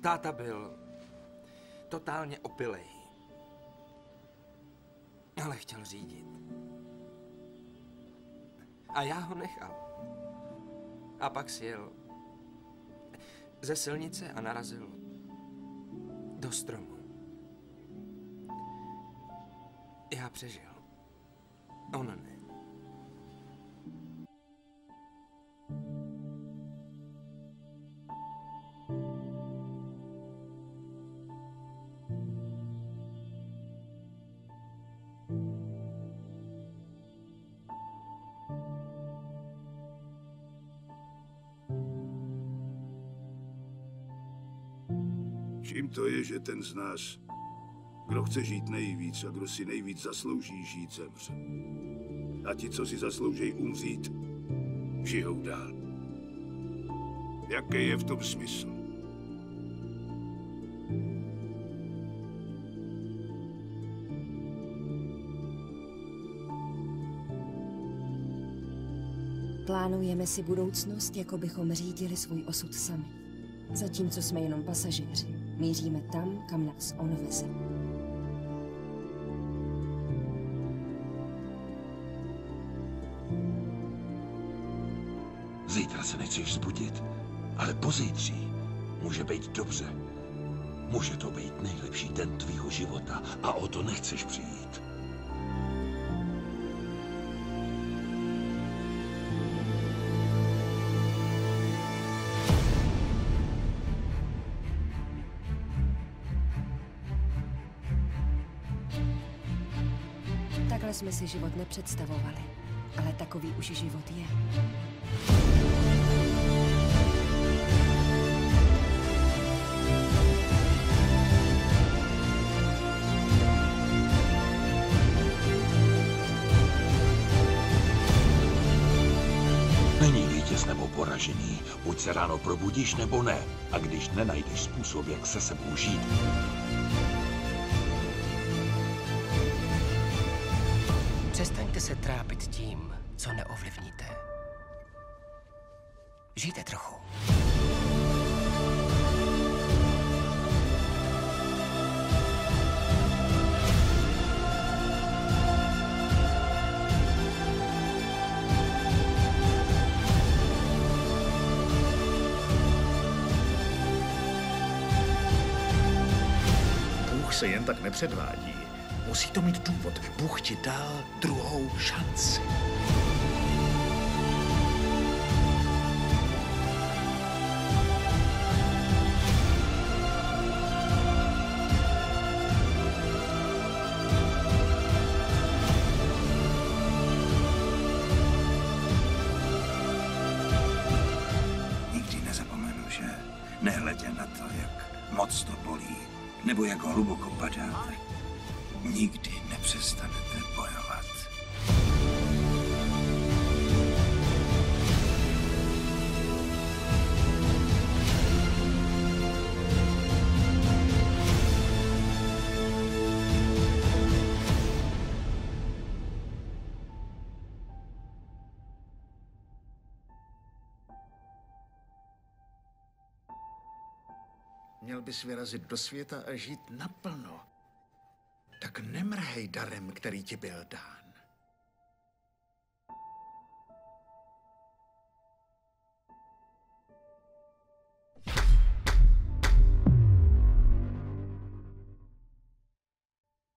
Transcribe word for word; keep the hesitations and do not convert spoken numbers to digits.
táta byl totálně opilej. Ale chtěl řídit. A já ho nechal. A pak si jel ze silnice a narazil do stromu. Já přežil. On ne. Čím to je, že ten z nás, kdo chce žít nejvíc a kdo si nejvíc zaslouží žít, zemře. A ti, co si zaslouží umřít, žijou dál. Jaký je v tom smysl? Plánujeme si budoucnost, jako bychom řídili svůj osud sami. Zatímco jsme jenom pasažéři, míříme tam, kam nás on veze. Zítra se nechceš vzbudit, ale pozítří může být dobře. Může to být nejlepší den tvýho života a o to nechceš přijít. Takhle jsme si život nepředstavovali, ale takový už život je. Není vítěz nebo poražený. Buď se ráno probudíš, nebo ne. A když nenajdeš způsob, jak se sebou žít, přestaňte se trápit tím, co neovlivníte. Žijte trochu. Bůh se jen tak nepředvádí. Musí to mít důvod. Bůh ti dal druhou šanci. Nikdy nezapomenu, že nehledě na to, jak moc to bolí, nebo jak hluboko padáte, nikdy nepřestanete bojovat. Měl bys vyrazit do světa a žít naplno. Tak nemrhej darem, který ti byl dán.